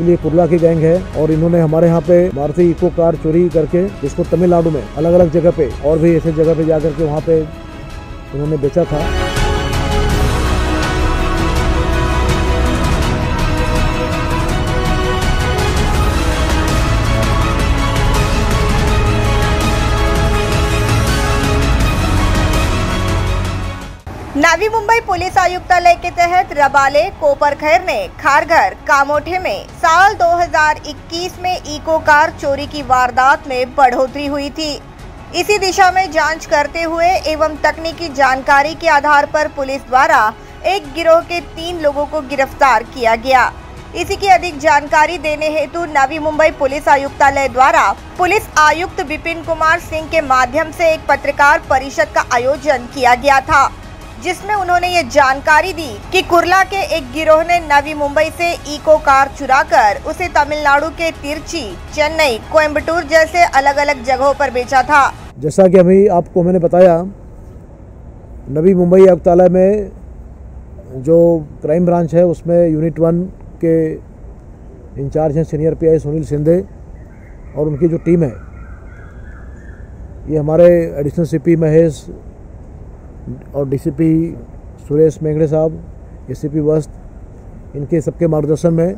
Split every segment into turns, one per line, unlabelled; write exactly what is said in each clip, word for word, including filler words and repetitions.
Basically ये कुर्ला की gang है और इन्होंने हमारे यहाँ पे मारुति इको कार चोरी करके इसको तमिलनाडु में अलग अलग जगह पे और भी ऐसे जगह पे जाकर के वहाँ पे इन्होंने बेचा था।
नवी मुंबई पुलिस आयुक्तालय के तहत रबाले कोपरखैर ने खारघर कामोठे में साल दो हज़ार इक्कीस में इको कार चोरी की वारदात में बढ़ोतरी हुई थी। इसी दिशा में जांच करते हुए एवं तकनीकी जानकारी के आधार पर पुलिस द्वारा एक गिरोह के तीन लोगों को गिरफ्तार किया गया। इसी की अधिक जानकारी देने हेतु नवी मुंबई पुलिस आयुक्तालय द्वारा पुलिस आयुक्त विपिन कुमार सिंह के माध्यम से एक पत्रकार परिषद का आयोजन किया गया था, जिसमें उन्होंने ये जानकारी दी कि कुर्ला के एक गिरोह ने नवी मुंबई से इको कार चुराकर उसे तमिलनाडु के तिरुचि, चेन्नई, कोयम्बटूर जैसे अलग अलग जगहों पर बेचा था।
जैसा कि अभी आपको मैंने बताया, नवी मुंबई आयुक्तालय में जो क्राइम ब्रांच है उसमें यूनिट वन के इंचार्ज हैं senior P I Sunil Sindhe और उनकी जो टीम है, ये हमारे एडिशनल सी पी महेश और D C P Suresh Mengade साहब, ए सी पी वस्त, इनके सबके मार्गदर्शन में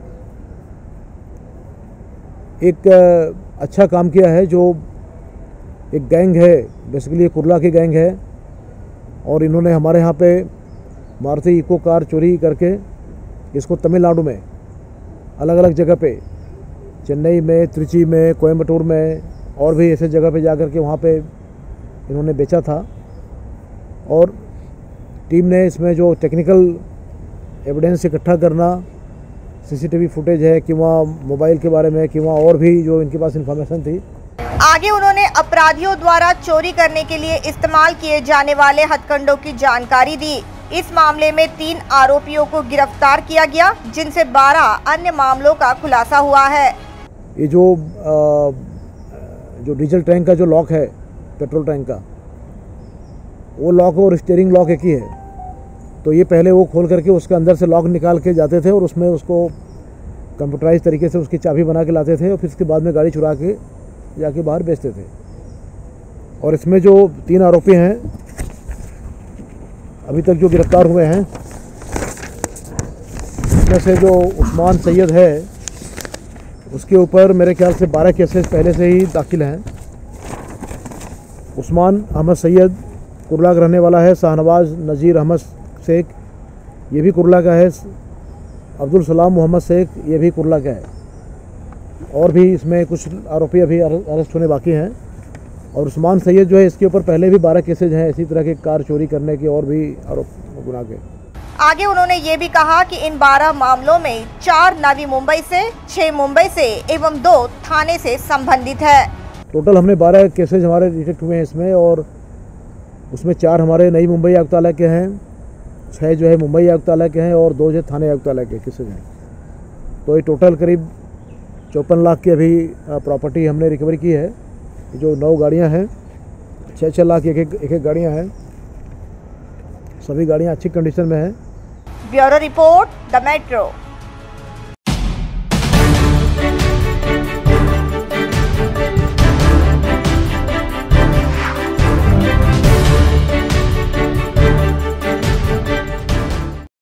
एक अच्छा काम किया है। जो एक गैंग है, बेसिकली ये कुर्ला की गैंग है और इन्होंने हमारे यहाँ पे मारुति इको कार चोरी करके इसको तमिलनाडु में अलग अलग जगह पे, चेन्नई में, त्रिची में, कोयम्बटूर में और भी ऐसे जगह पे जाकर के वहाँ पे इन्होंने बेचा था। और टीम ने इसमें जो टेक्निकल एविडेंस इकट्ठा करना, सीसीटीवी फुटेज है कि वहाँ मोबाइल के बारे में कि वहाँ और भी जो इनके पास इंफॉर्मेशन थी।
आगे उन्होंने अपराधियों द्वारा चोरी करने के लिए इस्तेमाल किए जाने वाले हथकंडों की जानकारी दी। इस मामले में तीन आरोपियों को गिरफ्तार किया गया, जिनसे बारह अन्य मामलों का खुलासा हुआ है।
ये जो आ, जो डीजल टैंक का जो लॉक है, पेट्रोल टैंक का, वो लॉक और स्टीयरिंग लॉक एक ही है। तो ये पहले वो खोल करके उसके अंदर से लॉक निकाल के जाते थे और उसमें उसको कंप्यूटराइज तरीके से उसकी चाबी बना के लाते थे और फिर उसके बाद में गाड़ी चुरा के जाके बाहर बेचते थे। और इसमें जो तीन आरोपी हैं अभी तक जो गिरफ्तार हुए हैं, इसमें से जो उस्मान सैयद है उसके ऊपर मेरे ख्याल से बारह केसेस पहले से ही दाखिल हैं। उस्मान अहमद सैयद कुर्ला का रहने वाला है। शाहनवाज नज़ीर अहमद शेख, ये भी कुर्ला का है। अब्दुल सलाम मोहम्मद शेख, ये भी कुर्ला का है। और भी इसमें कुछ आरोपी अभी अरेस्ट होने बाकी हैं। और उस्मान सैयद जो है, इसके ऊपर पहले भी बारह केसेज हैं इसी तरह के कार चोरी करने के और भी आरोप गुना के।
आगे उन्होंने ये भी कहा कि इन बारह मामलों में चार नवी मुंबई से, छह मुंबई से एवं दो थाने से संबंधित है।
टोटल हमने बारह केसेज हमारे डिटेक्ट हुए हैं इसमें, और उसमें चार हमारे नई मुंबई आयुक्तालय के हैं, छः जो है मुंबई आयुक्तालय के हैं और दो जो थाने आयुक्तालय के केसेज हैं। तो ये टोटल करीब चौपन लाख की अभी प्रॉपर्टी हमने रिकवरी की है। जो नौ गाड़ियां हैं, छः छः लाख एक एक एक, एक गाड़ियां हैं। सभी गाड़ियां अच्छी कंडीशन में हैं।
Bureau report, the metro.